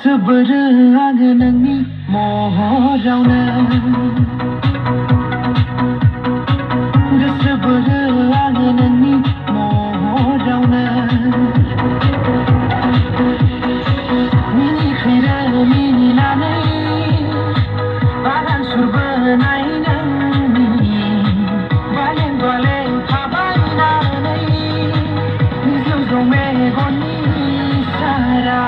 गोसोबोरो आङो नोंनि महरावनो गोसोबोरो आङो नोंनि महरावनो मिनिखैरो मिनिनानै बागान सुरबोनाय नोंनि बालें बालें थाबायनानै निजौ जौ मेगननि सारा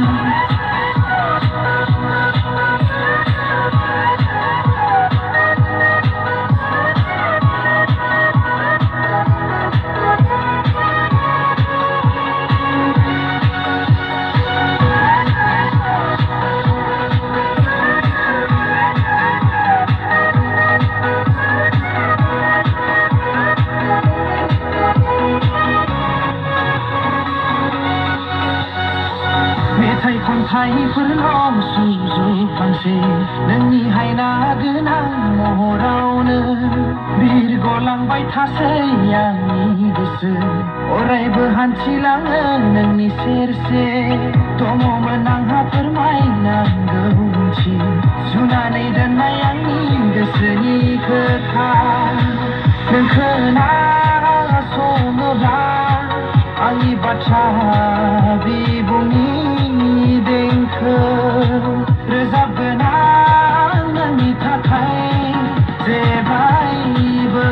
मेथाइ खन्थाइफोरल' सुजुबांसै नोंनि हायना गोनां महरावनो बिरगलांबाय थासै आंनि गोसो अरायबो हान्थिलाङो नोंनि सेरसे दङमोन आंहा फोरमायनांगौ ओंथि सुनानै दोननाय आंनि गोसोनि खोथा नों खोनासङोब्ला आंनि बाथ्रा बिबुंनि देंखो रोजाबगोन आं नोंनि थाखाय जेब्लायबो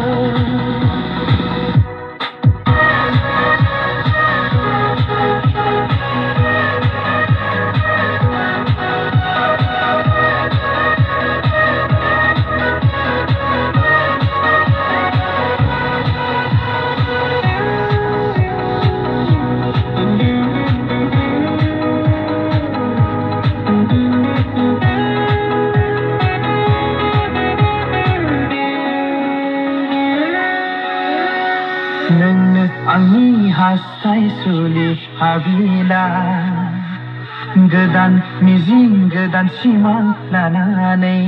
नोंनो आंनि हास्थायसुलि हाबिला गोदान मिजिं गोदान सिमां लानानै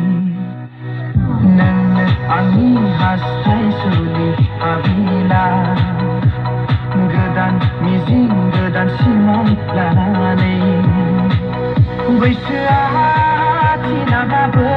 नोंनो आंनि हास्थायसुलि हाबिला गोदान मिजिं गोदान सिमां लानानै बैसोआ थिनाबाबो